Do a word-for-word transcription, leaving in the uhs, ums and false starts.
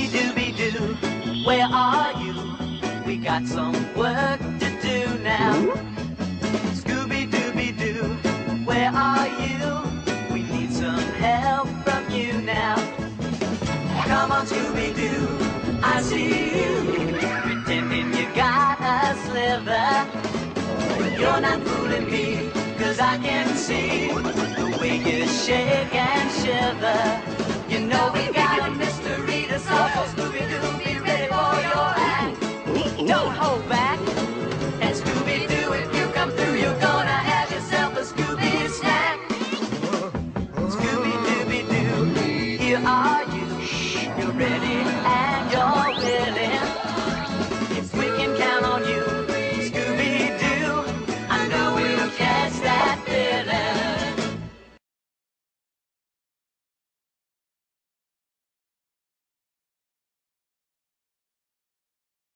Scooby-Dooby-Doo, where are you? We got some work to do now. Scooby-Dooby-Doo, where are you? We need some help from you now. Come on, Scooby-Doo, I see you, pretending you got a sliver. You're not fooling me, cause I can see the way you shake and shiver. You know we got a mystery to solve, so Scooby-Doo, be ready for your act. Don't hold back, and Scooby-Doo, if you come through, you're gonna have yourself a Scooby snack. Scooby-Dooby-Doo, here are you, you're ready and